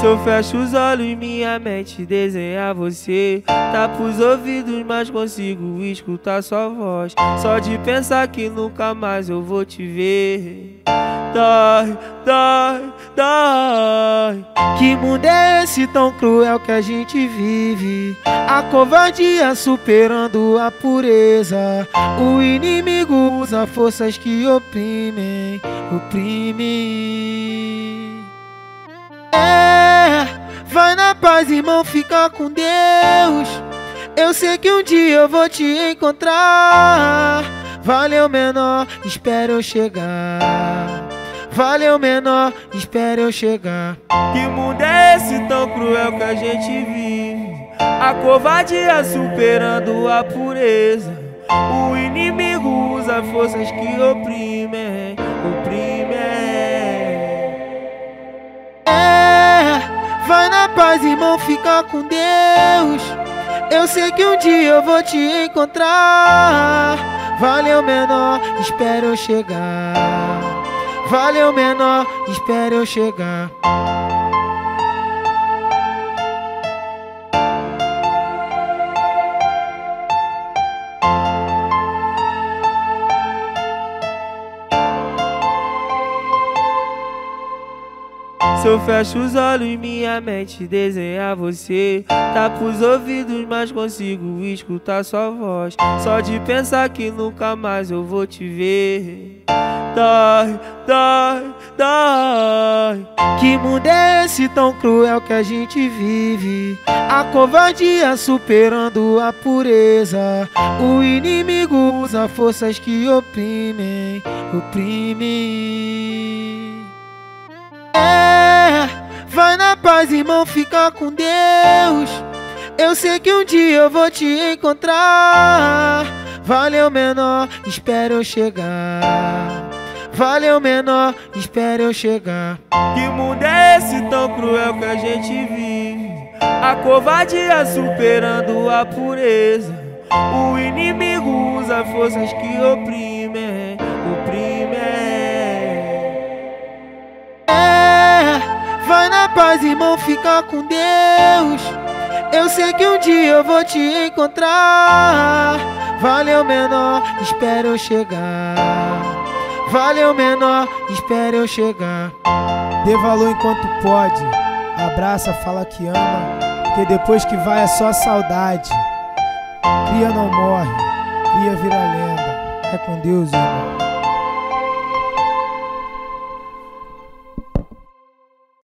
Se eu fecho os olhos, minha mente desenha você. Tapa os ouvidos, mas consigo escutar sua voz. Só de pensar que nunca mais eu vou te ver. Dói, dói, dói. Que mundo é esse tão cruel que a gente vive? A covardia superando a pureza. O inimigo usa forças que oprimem, oprimem. Vai na paz, irmão, fica com Deus. Eu sei que um dia eu vou te encontrar. Valeu, menor, espera eu chegar. Valeu, menor, espera eu chegar. Que mundo é esse tão cruel que a gente vive? A covardia superando a pureza. O inimigo usa forças que oprimem, oprimem. Vai na paz, irmão, fica com Deus. Eu sei que um dia eu vou te encontrar. Valeu, menor, espera eu chegar. Valeu, menor, espera eu chegar. Se eu fecho os olhos, minha mente desenha você. Tapa os ouvidos, mas consigo escutar sua voz. Só de pensar que nunca mais eu vou te ver. Dói, dói, dói. Que mundo é esse tão cruel que a gente vive? A covardia superando a pureza. O inimigo usa forças que oprimem, oprimem. Vai na paz, irmão, fica com Deus. Eu sei que um dia eu vou te encontrar. Valeu, menor, espera eu chegar. Valeu, menor, espera eu chegar. Que mundo é esse tão cruel que a gente vive? A covardia superando a pureza. O inimigo usa forças que oprimem, oprimem. Vai na paz, irmão, fica com Deus. Eu sei que um dia eu vou te encontrar. Valeu, menor, espera eu chegar. Valeu, menor, espera eu chegar. Dê valor enquanto pode. Abraça, fala que ama, porque depois que vai é só saudade. Cria não morre, cria vira lenda. É com Deus, irmão.